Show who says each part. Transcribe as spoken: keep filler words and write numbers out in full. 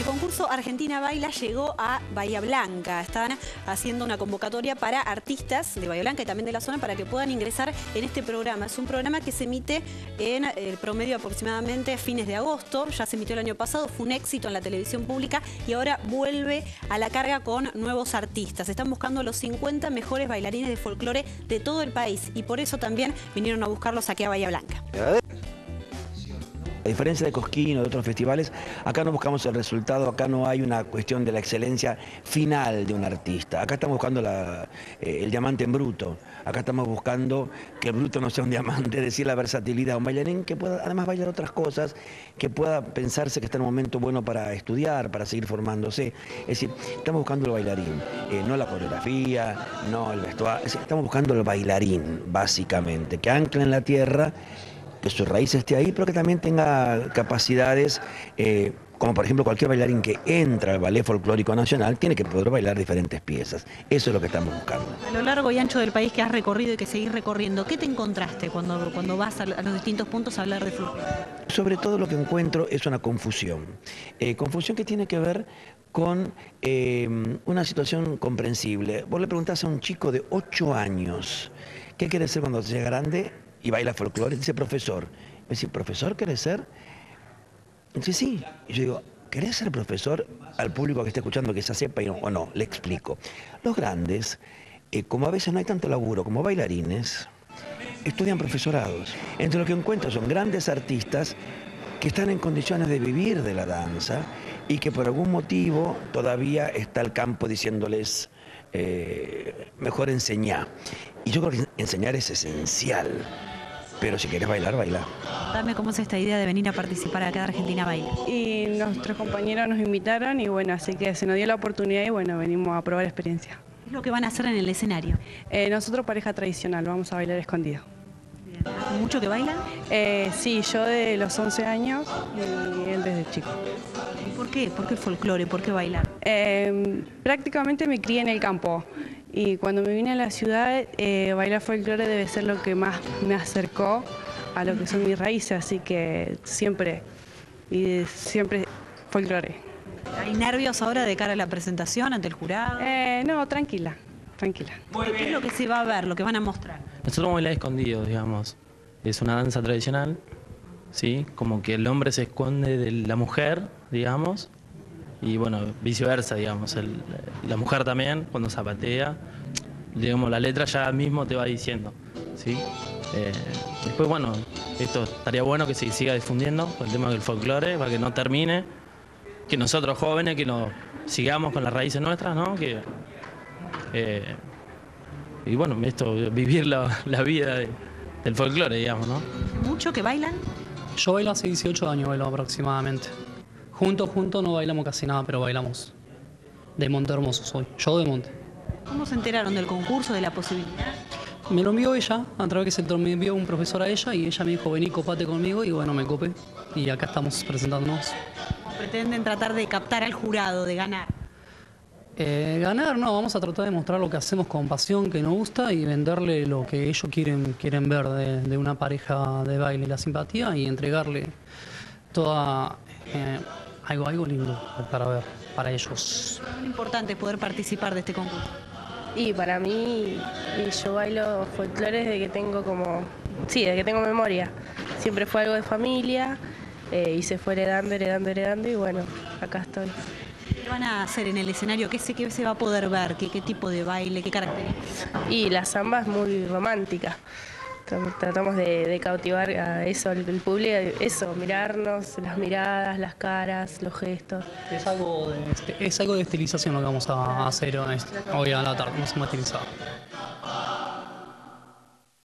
Speaker 1: El concurso Argentina Baila llegó a Bahía Blanca. Están haciendo una convocatoria para artistas de Bahía Blanca y también de la zona para que puedan ingresar en este programa. Es un programa que se emite en el promedio aproximadamente fines de agosto. Ya se emitió el año pasado, fue un éxito en la televisión pública y ahora vuelve a la carga con nuevos artistas. Están buscando los cincuenta mejores bailarines de folclore de todo el país y por eso también vinieron a buscarlos aquí a Bahía Blanca.
Speaker 2: A diferencia de Cosquín o de otros festivales, acá no buscamos el resultado, acá no hay una cuestión de la excelencia final de un artista. Acá estamos buscando la, eh, el diamante en bruto. Acá estamos buscando que el bruto no sea un diamante, es decir, la versatilidad. Un bailarín que pueda además bailar otras cosas, que pueda pensarse que está en un momento bueno para estudiar, para seguir formándose. Es decir, estamos buscando el bailarín, eh, no la coreografía, no el vestuario. Es decir, estamos buscando el bailarín, básicamente, que ancla en la tierra, que su raíz esté ahí, pero que también tenga capacidades, eh, como por ejemplo cualquier bailarín que entra al Ballet Folclórico Nacional, tiene que poder bailar diferentes piezas. Eso es lo que estamos buscando.
Speaker 1: A lo largo y ancho del país que has recorrido y que seguís recorriendo, ¿qué te encontraste cuando, cuando vas a los distintos puntos a hablar de folclore?
Speaker 2: Sobre todo lo que encuentro es una confusión. Eh, confusión que tiene que ver con eh, una situación comprensible. Vos le preguntás a un chico de ocho años, ¿qué quiere ser cuando sea grande? Y baila folclore, dice profesor. Me dice, ¿profesor querés ser? Dice, sí. Y yo digo, ¿querés ser profesor? Al público que esté escuchando que se sepa y no, o no, le explico. Los grandes, eh, como a veces no hay tanto laburo como bailarines, estudian profesorados. Entre lo que encuentro son grandes artistas que están en condiciones de vivir de la danza y que por algún motivo todavía está el campo diciéndoles, eh, mejor enseñar. Y yo creo que enseñar es esencial. Pero si querés bailar, baila.
Speaker 1: Dame cómo es esta idea de venir a participar acá de Argentina Baila.
Speaker 3: Y nuestros compañeros nos invitaron y bueno, así que se nos dio la oportunidad y bueno, venimos a probar la experiencia.
Speaker 1: ¿Qué es lo que van a hacer en el escenario?
Speaker 3: Eh, nosotros pareja tradicional, vamos a bailar escondido.
Speaker 1: ¿Hace mucho que bailan?
Speaker 3: Eh, sí, yo de los once años y él desde chico.
Speaker 1: ¿Y por qué? ¿Por qué el folclore? ¿Por qué bailar?
Speaker 3: Eh, prácticamente me crié en el campo. Y cuando me vine a la ciudad, eh, bailar folclore debe ser lo que más me acercó a lo que son mis raíces, así que siempre, y siempre folclore.
Speaker 1: ¿Hay nervios ahora de cara a la presentación ante el jurado?
Speaker 3: Eh, no, tranquila, tranquila.
Speaker 1: ¿Qué es lo que se va a ver, lo que van a mostrar?
Speaker 4: Nosotros vamos a bailar escondidos, digamos. Es una danza tradicional, ¿sí? Como que el hombre se esconde de la mujer, digamos. Y bueno, viceversa, digamos, el, la mujer también, cuando zapatea, digamos, la letra ya mismo te va diciendo, ¿sí? Eh, después, bueno, esto estaría bueno que se siga difundiendo, el tema del folclore, para que no termine, que nosotros jóvenes, que nos sigamos con las raíces nuestras, ¿no? Que, eh, y bueno, esto, vivir la, la vida de, del folclore, digamos, ¿no?
Speaker 1: ¿Mucho que bailan?
Speaker 5: Yo bailo hace dieciocho años, bailo aproximadamente. Juntos, juntos no bailamos casi nada, pero bailamos. De Monte Hermoso soy, yo de Monte.
Speaker 1: ¿Cómo se enteraron del concurso, de la posibilidad?
Speaker 5: Me lo envió ella, a través que se lo me envió un profesor a ella y ella me dijo, vení, copate conmigo y bueno, me copé. Y acá estamos presentándonos.
Speaker 1: ¿Cómo pretenden tratar de captar al jurado, de ganar?
Speaker 5: Eh, ganar, no, vamos a tratar de mostrar lo que hacemos con pasión, que nos gusta y venderle lo que ellos quieren, quieren ver de, de una pareja de baile, la simpatía y entregarle toda... Eh, Algo, algo lindo para ver, para ellos.
Speaker 1: Es importante poder participar de este concurso.
Speaker 6: Y para mí, y yo bailo folclore desde que tengo como, sí, desde que tengo memoria. Siempre fue algo de familia eh, y se fue heredando, heredando, heredando y bueno, acá estoy.
Speaker 1: ¿Qué van a hacer en el escenario? ¿Qué se, qué se va a poder ver? ¿Qué, qué tipo de baile? ¿Qué características?
Speaker 6: Y la samba es muy romántica. Tratamos de, de cautivar a eso, al público, eso, mirarnos, las miradas, las caras, los gestos.
Speaker 5: Es algo de, es algo de estilización lo que vamos a hacer hoy a la tarde, vamos a estilizar.